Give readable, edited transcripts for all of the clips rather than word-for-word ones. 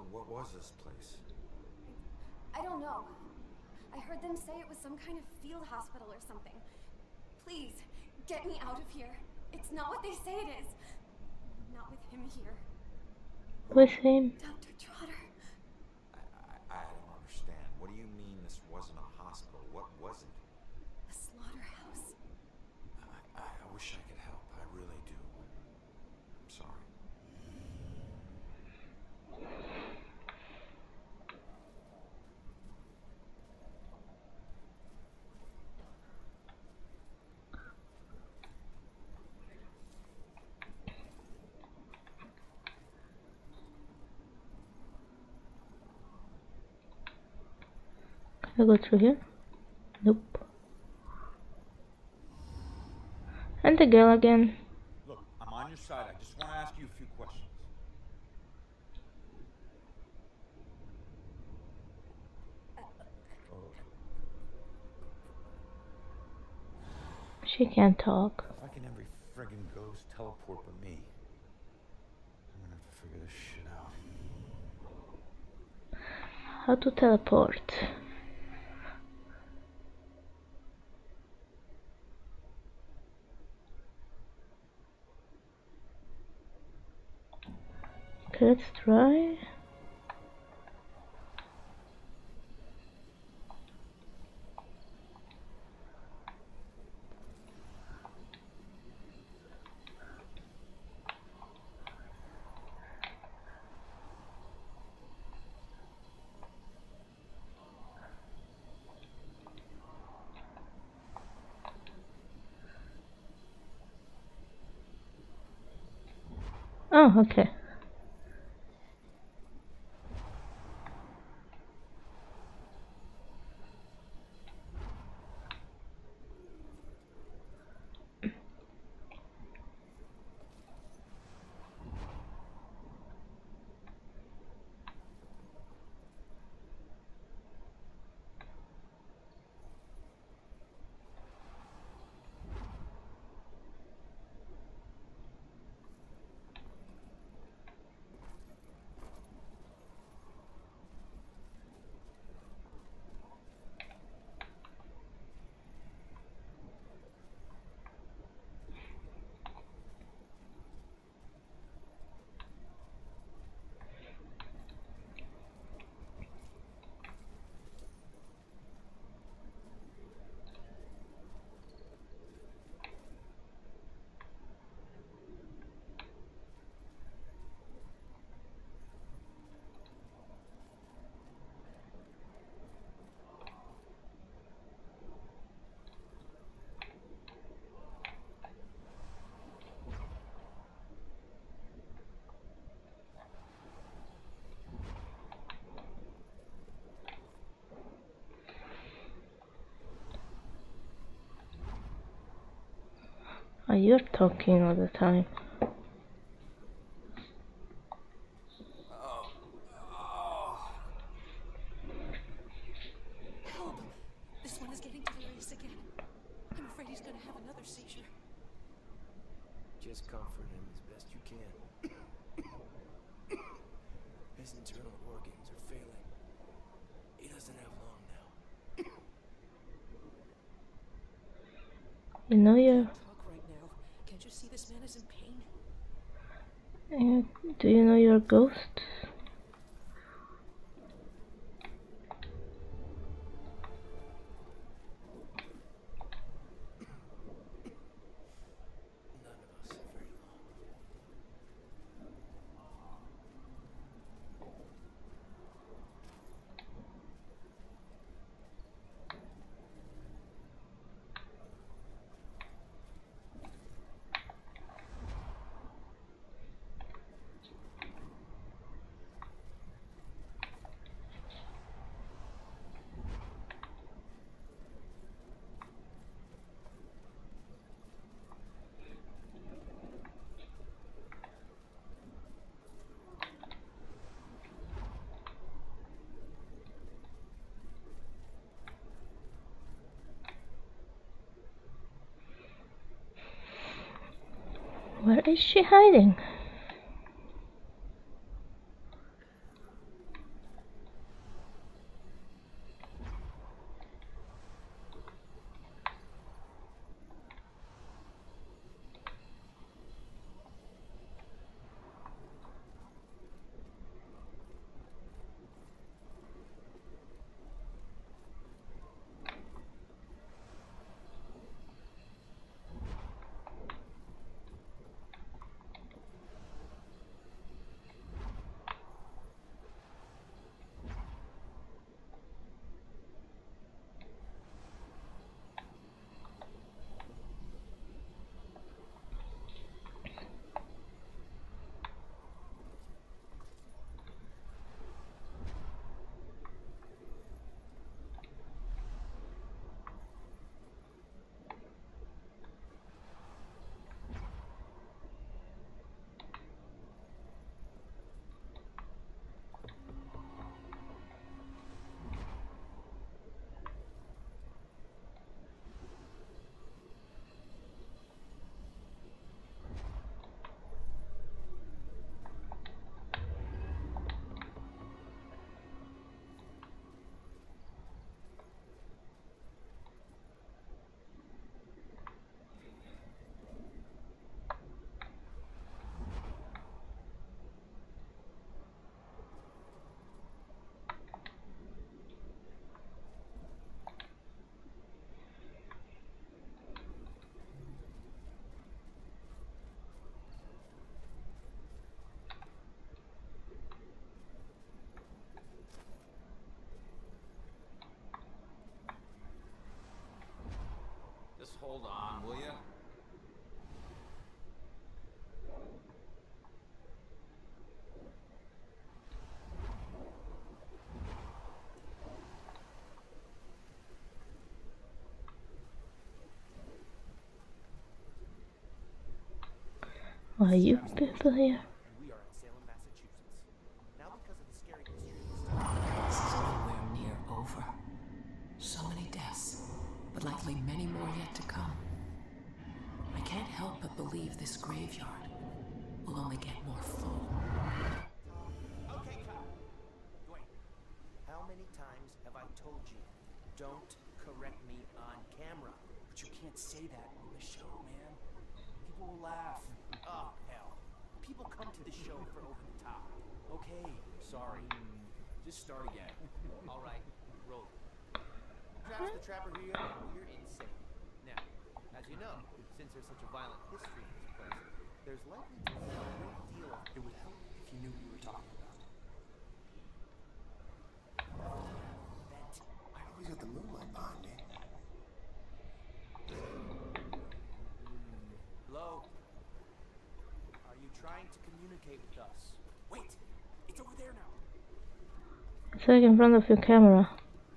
what was this place? I don't know. I heard them say it was some kind of field hospital or something. Please, get me out of here. It's not what they say it is. Not with him here. With him? Dr. Trotter. I don't understand. What do you mean this wasn't a hospital? What was it? A slaughterhouse. I wish I could help. I really do. I'm sorry. Can I go through here? Nope. And the girl again. Look, I'm on your side. I just want to ask you a few questions. She can't talk. Why can every friggin' ghost teleport but me? I'm gonna have to figure this shit out. How to teleport? Okay, let's try. Oh, okay. Oh, you're talking all the time. Help! This one is getting delirious again. I'm afraid he's gonna have another seizure. Just comfort him as best you can. His internal organs are failing. He doesn't have long now. You know you're... Talk right now. Can't you see this man is in pain? Do you know you're a ghost? None of us have very long. Where is she hiding? hold on, will you? Why are you people here? We are in Salem, Massachusetts. Now because of the scary history of this town. This is nowhere near over. So many deaths, but likely many more yet to come. I can't help but believe this graveyard will only get more full. Okay, cut. Dwayne, how many times have I told you, don't correct me on camera? But you can't say that on the show, man. People will laugh. Oh, hell. People come to the show for over the top. Okay, sorry. Just start again. All right, roll. Travis the Trapper here, you're insane. Now, as you know, since there's such a violent history in this place, there's likely to be a great deal of... It would help if you knew what you were talking about. That... I always got the moonlight behind me. Hello? Are you trying to communicate with us? Wait! It's over there now! It's like in front of your camera.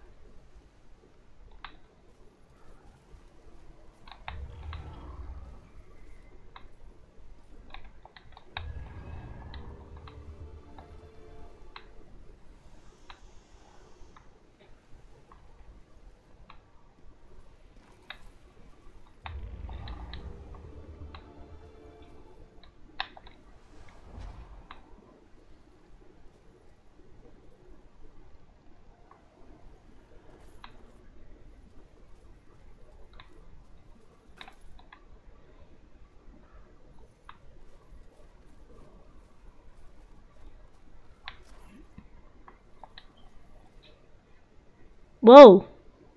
Whoa!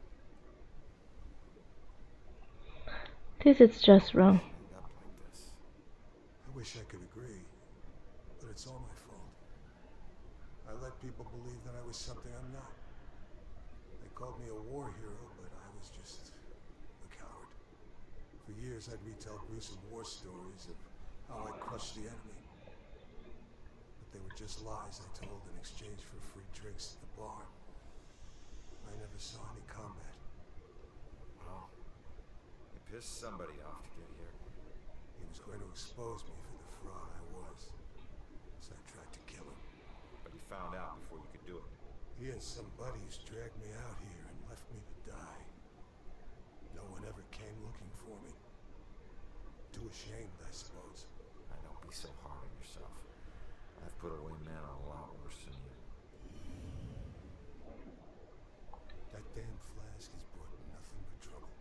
This is just wrong. Up like this. I wish I could agree, but it's all my fault. I let people believe that I was something I'm not. They called me a war hero, but I was just a coward. For years I'd retell gruesome war stories of how I crushed the enemy. But they were just lies I told in exchange for free drinks at the bar. I never saw any combat. Well, you pissed somebody off to get here. He was going to expose me for the fraud I was. So I tried to kill him. But he found out before you could do it. He and some buddies dragged me out here and left me to die. No one ever came looking for me. Too ashamed, I suppose. I don't be so hard on yourself. I've put away men a lot worse than you. That damn flask has brought nothing but trouble.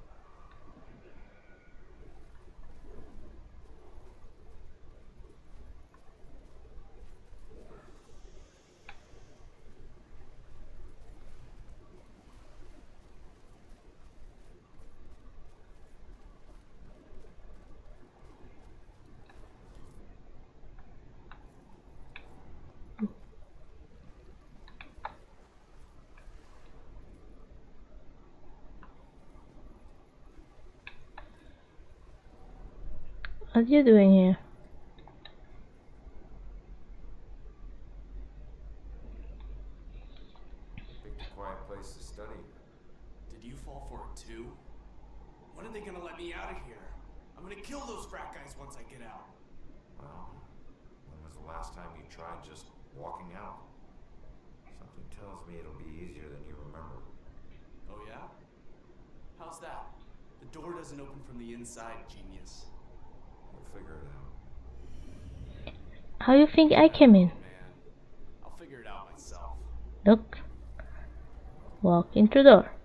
What are you doing here? Picked a quiet place to study. Did you fall for it too? When are they gonna let me out of here? I'm gonna kill those frat guys once I get out. Well, when was the last time you tried just walking out? Something tells me it'll be easier than you remember. Oh yeah? How's that? The door doesn't open from the inside, genius. We'll figure it out. How you think I came in? Man, I'll figure it out myself. Look. Walk into door.